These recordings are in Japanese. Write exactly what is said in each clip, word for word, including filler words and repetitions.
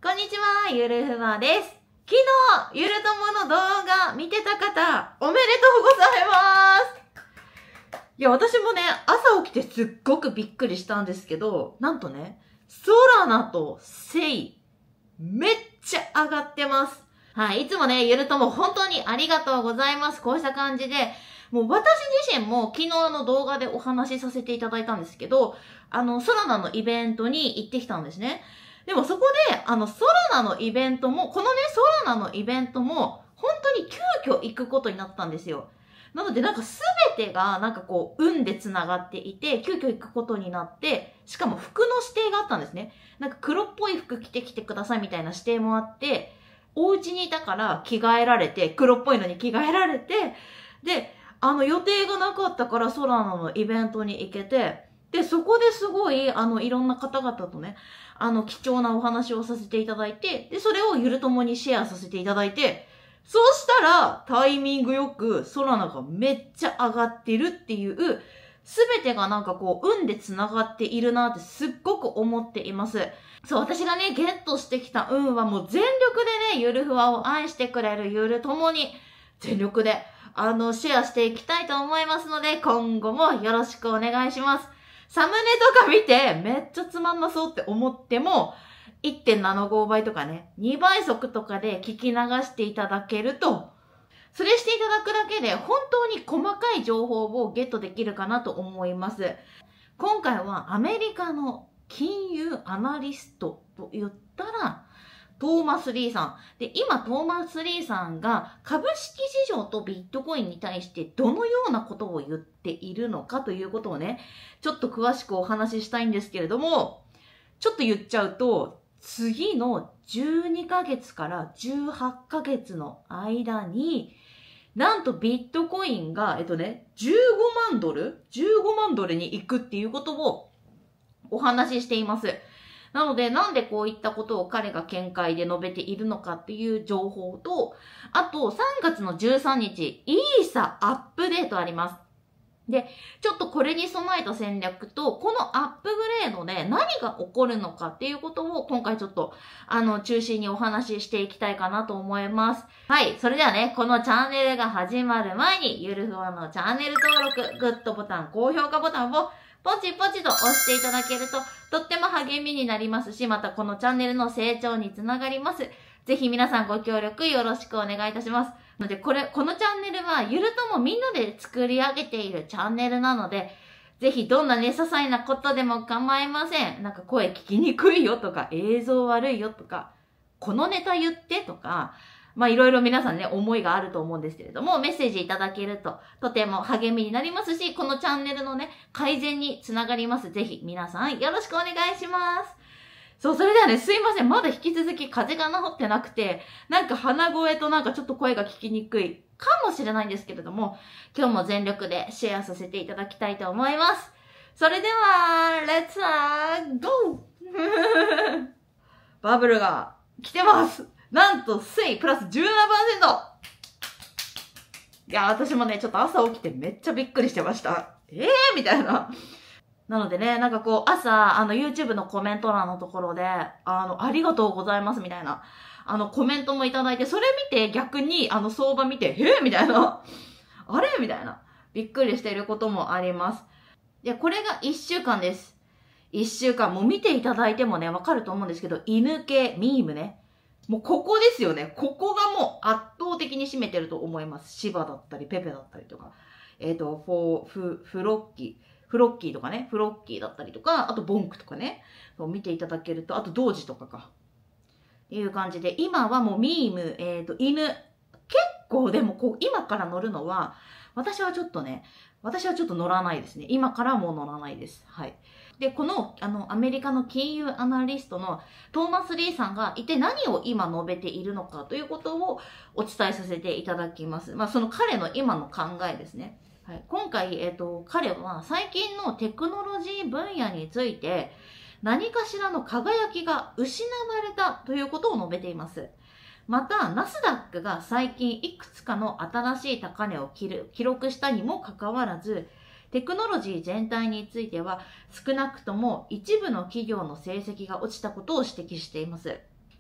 こんにちは、ゆるふわです。昨日、ゆるともの動画見てた方、おめでとうございます。いや、私もね、朝起きてすっごくびっくりしたんですけど、なんとね、ソラナとセイ、めっちゃ上がってます。はい、いつもね、ゆるとも本当にありがとうございます。こうした感じで、もう私自身も昨日の動画でお話しさせていただいたんですけど、あの、ソラナのイベントに行ってきたんですね。でもそこで、あの、ソラナのイベントも、このね、ソラナのイベントも、本当に急遽行くことになったんですよ。なのでなんかすべてがなんかこう、運で繋がっていて、急遽行くことになって、しかも服の指定があったんですね。なんか黒っぽい服着てきてくださいみたいな指定もあって、お家にいたから着替えられて、黒っぽいのに着替えられて、で、あの予定がなかったからソラナのイベントに行けて、で、そこですごい、あの、いろんな方々とね、あの、貴重なお話をさせていただいて、で、それをゆるともにシェアさせていただいて、そうしたら、タイミングよく、ソラナがめっちゃ上がってるっていう、すべてがなんかこう、運で繋がっているなってすっごく思っています。そう、私がね、ゲットしてきた運はもう全力でね、ゆるふわを愛してくれるゆるともに、全力で、あの、シェアしていきたいと思いますので、今後もよろしくお願いします。サムネとか見てめっちゃつまんなそうって思っても いってんななご 倍とかね、にばい速とかで聞き流していただけると、それしていただくだけで本当に細かい情報をゲットできるかなと思います。今回はアメリカの金融アナリストと言ったら、トーマス・リーさん。で、今、トーマス・リーさんが株式市場とビットコインに対してどのようなことを言っているのかということをね、ちょっと詳しくお話ししたいんですけれども、ちょっと言っちゃうと、次のじゅうにかげつからじゅうはちかげつの間に、なんとビットコインが、えっとね、じゅうごまんドル ?じゅうごまんドルに行くっていうことをお話ししています。なので、なんでこういったことを彼が見解で述べているのかっていう情報と、あとさんがつのじゅうさんにち、イーサアップデートあります。で、ちょっとこれに備えた戦略と、このアップグレードで何が起こるのかっていうことを今回ちょっと、あの、中心にお話ししていきたいかなと思います。はい。それではね、このチャンネルが始まる前に、ゆるふわのチャンネル登録、グッドボタン、高評価ボタンをポチポチと押していただけると、とっても励みになりますし、またこのチャンネルの成長につながります。ぜひ皆さんご協力よろしくお願いいたします。ので、これ、このチャンネルは、ゆるともみんなで作り上げているチャンネルなので、ぜひどんなね、些細なことでも構いません。なんか声聞きにくいよとか、映像悪いよとか、このネタ言ってとか、まあいろいろ皆さんね、思いがあると思うんですけれども、メッセージいただけるととても励みになりますし、このチャンネルのね、改善につながります。ぜひ皆さんよろしくお願いします。そう、それではね、すいません。まだ引き続き風邪が治ってなくて、なんか鼻声となんかちょっと声が聞きにくいかもしれないんですけれども、今日も全力でシェアさせていただきたいと思います。それでは、レッツゴーバブルが来てますなんと、セイプラス じゅうななパーセント! いや、私もね、ちょっと朝起きてめっちゃびっくりしてました。えーみたいな。なのでね、なんかこう、朝、あの、YouTube のコメント欄のところで、あの、ありがとうございますみたいな、あの、コメントもいただいて、それ見て逆に、あの、相場見て、えーみたいな。あれみたいな。びっくりしていることもあります。いや、これがいっしゅうかんです。いっしゅうかん、もう見ていただいてもね、わかると思うんですけど、犬系、ミームね。もうここですよね。ここがもう圧倒的に占めてると思います。シバだったり、ペペだったりとか。えっと、フォー、フ、フロッキー。フロッキーとかね。フロッキーだったりとか、あとボンクとかね。見ていただけると、あと同時とかか。いう感じで、今はもうミーム、えっと、犬。結構でもこう、今から乗るのは、私はちょっとね、私はちょっと乗らないですね。今からはもう乗らないです。はい。で、この、あの、アメリカの金融アナリストのトーマス・リーさんが一体何を今述べているのかということをお伝えさせていただきます。まあ、その彼の今の考えですね。はい、今回、えっと、彼は最近のテクノロジー分野について何かしらの輝きが失われたということを述べています。また、ナスダックが最近いくつかの新しい高値を記録したにもかかわらず、テクノロジー全体については少なくとも一部の企業の成績が落ちたことを指摘しています。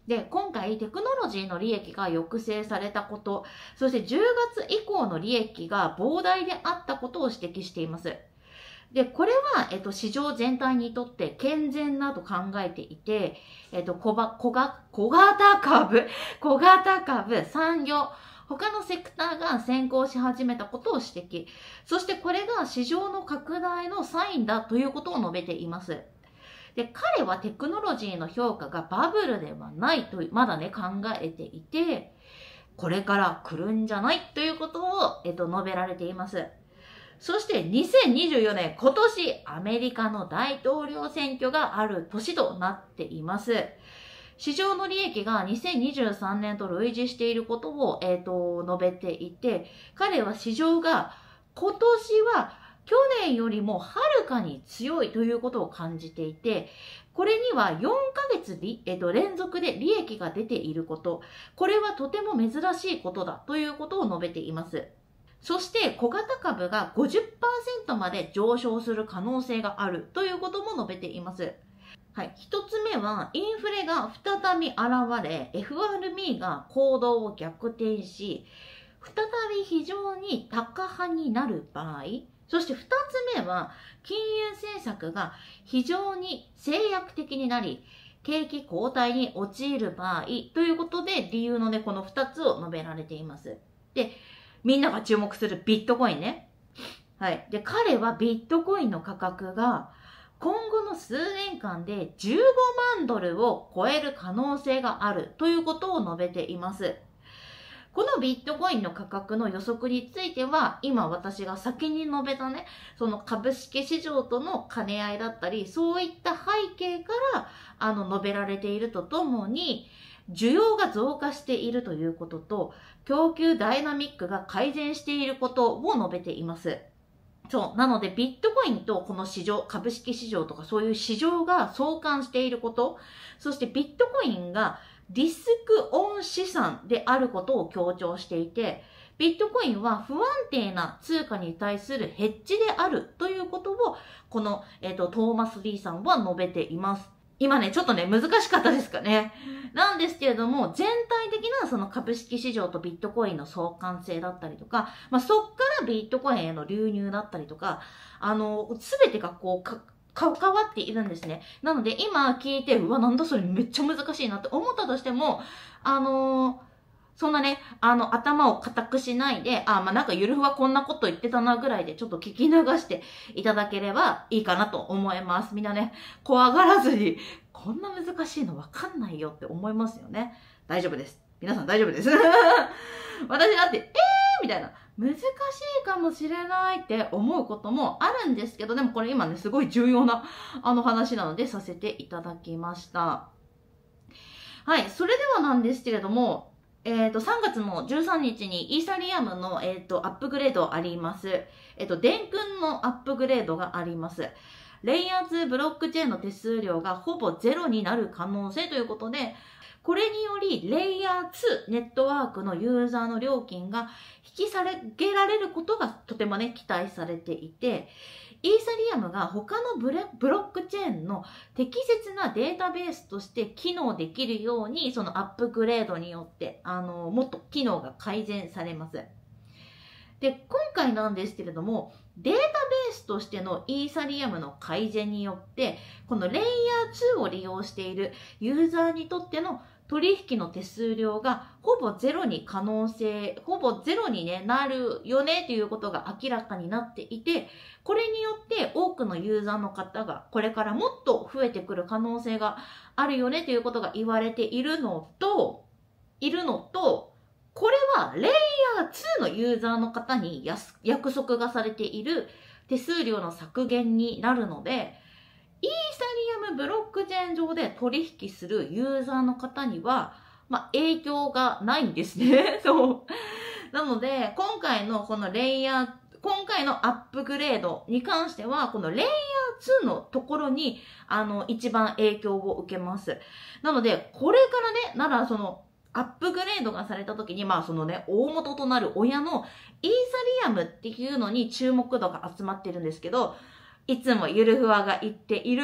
で、今回テクノロジーの利益が抑制されたこと、そしてじゅうがつ以降の利益が膨大であったことを指摘しています。で、これは、えっと、市場全体にとって健全なと考えていて、えっと、小ば、小が、小型株、小型株、産業、他のセクターが先行し始めたことを指摘。そしてこれが市場の拡大のサインだということを述べています。で、彼はテクノロジーの評価がバブルではないと、まだね、考えていて、これから来るんじゃないということを、えっと、述べられています。そしてにせんにじゅうよねん、今年、アメリカの大統領選挙がある年となっています。市場の利益がにせんにじゅうさんねんと類似していることを、えっと、述べていて、彼は市場が今年は去年よりもはるかに強いということを感じていて、これにはよんかげつ、えっと、連続で利益が出ていること、これはとても珍しいことだということを述べています。そして小型株が ごじゅっパーセント まで上昇する可能性があるということも述べています。はい。一つ目は、インフレが再び現れ、エフアールビー が行動を逆転し、再び非常に高派になる場合、そして二つ目は、金融政策が非常に制約的になり、景気後退に陥る場合ということで、理由のね、この二つを述べられています。で、みんなが注目するビットコインね。はい。で、彼はビットコインの価格が今後の数年間でじゅうごまんドルを超える可能性があるということを述べています。このビットコインの価格の予測については、今私が先に述べたね、その株式市場との兼ね合いだったり、そういった背景から、あの、述べられているとともに、需要が増加しているということと、供給ダイナミックが改善していることを述べています。そう。なので、ビットコインとこの市場、株式市場とかそういう市場が相関していること、そしてビットコインがリスクオン資産であることを強調していて、ビットコインは不安定な通貨に対するヘッジであるということを、この、えっと、トーマス・リーさんは述べています。今ね、ちょっとね、難しかったですかね。なんですけれども、全体的なその株式市場とビットコインの相関性だったりとか、まあ、そっからビットコインへの流入だったりとか、あの、すべてがこう、か、関わっているんですね。なので、今聞いて、うわ、なんだそれめっちゃ難しいなって思ったとしても、あのー、そんなね、あの、頭を固くしないで、あ、まあ、なんかゆるふはこんなこと言ってたなぐらいで、ちょっと聞き流していただければいいかなと思います。みんなね、怖がらずに、こんな難しいのわかんないよって思いますよね。大丈夫です。皆さん大丈夫です。私だって、えーみたいな、難しいかもしれないって思うこともあるんですけど、でもこれ今ね、すごい重要なあの話なのでさせていただきました。はい、それではなんですけれども、えっと、さんがつのじゅうさんにちにイーサリアムの、えっと、アップグレードあります。えっと、電空のアップグレードがあります。レイヤーツーブロックチェーンの手数料がほぼゼロになる可能性ということで、これによりレイヤーツーネットワークのユーザーの料金が引き下げられることがとてもね、期待されていて、イーサリアムが他のブレブロックチェーンの適切なデータベースとして機能できるように、そのアップグレードによって、あの、もっと機能が改善されます。で、今回なんですけれども、データベースとしてのイーサリアムの改善によって、このレイヤーツーを利用しているユーザーにとっての取引の手数料がほぼゼロに可能性、ほぼゼロに、ね、なるよねということが明らかになっていて、これによって多くのユーザーの方がこれからもっと増えてくる可能性があるよねということが言われているのと、いるのと、これはレイヤーツーのユーザーの方に約束がされている手数料の削減になるので、イーサリアムブロックチェーン上で取引するユーザーの方には、まあ、影響がないんですね。そう。なので、今回のこのレイヤー、今回のアップグレードに関しては、このレイヤーツーのところに、あの、一番影響を受けます。なので、これからね、ならその、アップグレードがされた時に、まあそのね、大元となる親のイーサリアムっていうのに注目度が集まってるんですけど、いつもゆるふわが言っている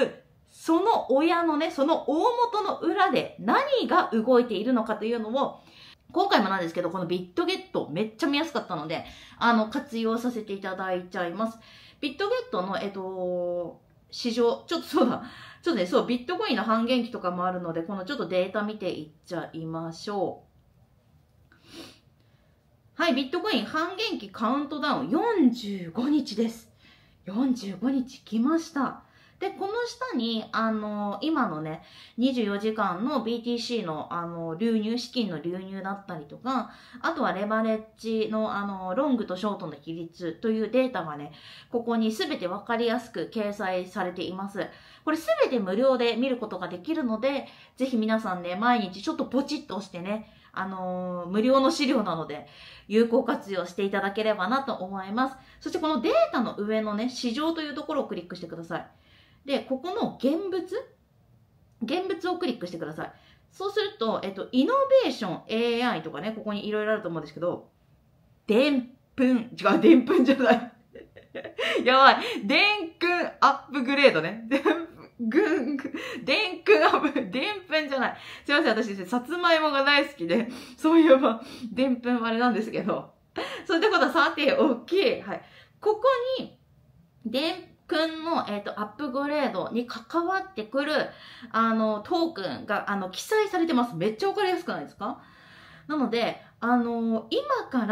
その親のね、その大元の裏で何が動いているのかというのを、今回もなんですけど、このビットゲットめっちゃ見やすかったので、あの、活用させていただいちゃいます。ビットゲットの、えっと、市場、ちょっとそうだ、ちょっとね、そう、ビットコインの半減期とかもあるので、このちょっとデータ見ていっちゃいましょう。はい、ビットコイン半減期カウントダウンよんじゅうごにちです。よんじゅうごにち来ました。で、この下に、あの、今のね、にじゅうよじかんの ビーティーシー の、あの、流入、資金の流入だったりとか、あとはレバレッジの、あの、ロングとショートの比率というデータがね、ここにすべてわかりやすく掲載されています。これすべて無料で見ることができるので、ぜひ皆さんね、毎日ちょっとポチッと押してね、あのー、無料の資料なので、有効活用していただければなと思います。そしてこのデータの上のね、市場というところをクリックしてください。で、ここの現物現物をクリックしてください。そうすると、えっと、イノベーション エーアイ とかね、ここにいろいろあると思うんですけど、でんぷん、違う、でんぷんじゃない。やばい。でんくんアップグレードね。でんぐん、でんくんアップ、でんぷんじゃない。すいません、私ですね、さつまいもが大好きで、そういえば、でんぷんあれなんですけど。そういったことはさておき、はい。ここに、でんぷんの、えっと、アップグレードに関わってくる、あの、トークンが、あの、記載されてます。めっちゃわかりやすくないですか？なので、あの、今から、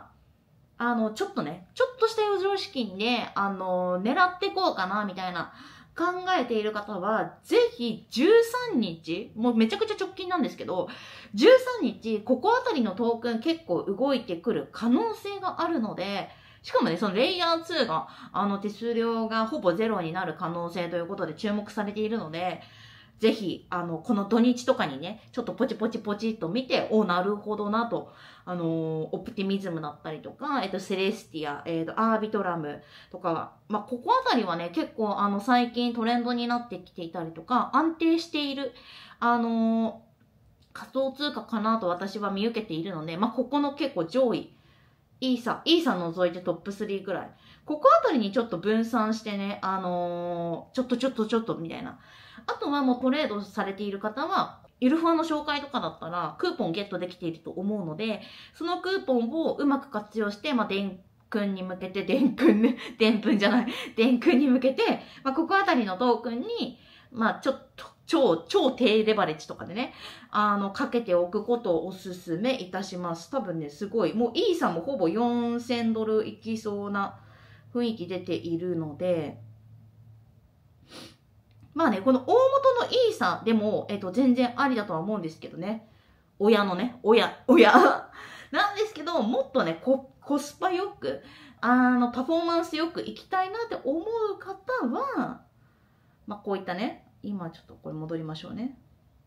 あの、ちょっとね、ちょっとした余剰資金で、あの、狙っていこうかな、みたいな、考えている方は、ぜひじゅうさんにち、もうめちゃくちゃ直近なんですけど、じゅうさんにち、ここあたりのトークン結構動いてくる可能性があるので、しかもね、そのレイヤーツーが、あの、手数料がほぼゼロになる可能性ということで注目されているので、ぜひ、あの、この土日とかにね、ちょっとポチポチポチっと見て、お、なるほどなと、あのー、オプティミズムだったりとか、えっと、セレスティア、えっと、アービトラムとか、まあ、ここあたりはね、結構、あの、最近トレンドになってきていたりとか、安定している、あのー、仮想通貨かなと私は見受けているので、まあ、ここの結構上位、イーサ、イーサ除いてトップスリーぐらい。ここあたりにちょっと分散してね、あのー、ちょっとちょっとちょっとみたいな。あとはもうトレードされている方は、ゆるふわの紹介とかだったら、クーポンゲットできていると思うので、そのクーポンをうまく活用して、まあ、でんくんに向けて、でんくんね、でんぷんじゃない、でんくんに向けて、まあ、ここあたりのトークンに、まあ、ちょっと、超、超低レバレッジとかでね、あの、かけておくことをお勧めいたします。多分ね、すごい、もうイーサもほぼよんせんドルいきそうな雰囲気出ているので、まあね、この大元のイーサでも、えっと、全然ありだとは思うんですけどね。親のね、親、親。なんですけど、もっとね、コ、コスパよく、あの、パフォーマンスよくいきたいなって思う方は、まあ、こういったね、今ちょっとこれ戻りましょうね。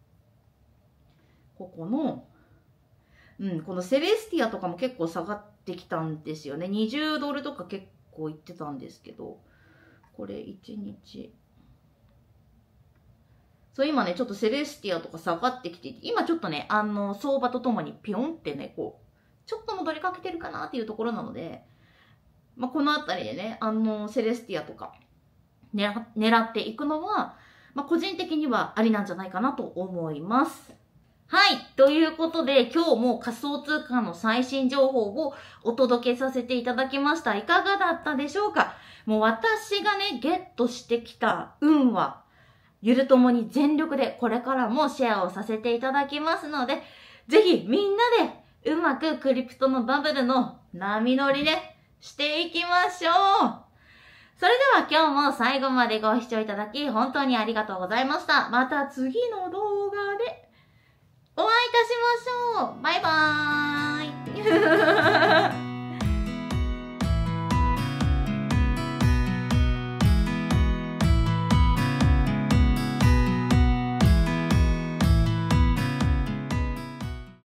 ここの、うん、このセレスティアとかも結構下がってきたんですよね。にじゅうドルとか結構いってたんですけど、これいちにち。そう、今ね、ちょっとセレスティアとか下がってきていて、今ちょっとね、あの、相場とともにピョンってね、こう、ちょっと戻りかけてるかなっていうところなので、まあ、このあたりでね、あの、セレスティアとか狙、狙っていくのは、まあ、個人的にはありなんじゃないかなと思います。はい。ということで、今日も仮想通貨の最新情報をお届けさせていただきました。いかがだったでしょうか？もう私がね、ゲットしてきた運は、ゆるともに全力でこれからもシェアをさせていただきますので、ぜひみんなでうまくクリプトのバブルの波乗りね、していきましょう。それでは今日も最後までご視聴いただき本当にありがとうございました。また次の動画でお会いいたしましょう。バイバーイ。